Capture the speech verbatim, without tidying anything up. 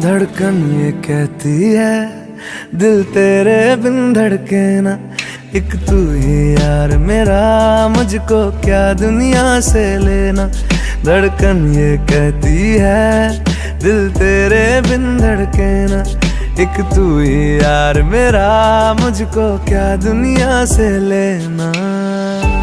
धड़कन ये कहती है दिल तेरे बिन धड़के ना, एक तू ही यार मेरा, मुझको क्या दुनिया से लेना। धड़कन ये कहती है दिल तेरे बिन धड़के ना, एक तू ही यार मेरा, मुझको क्या दुनिया से लेना।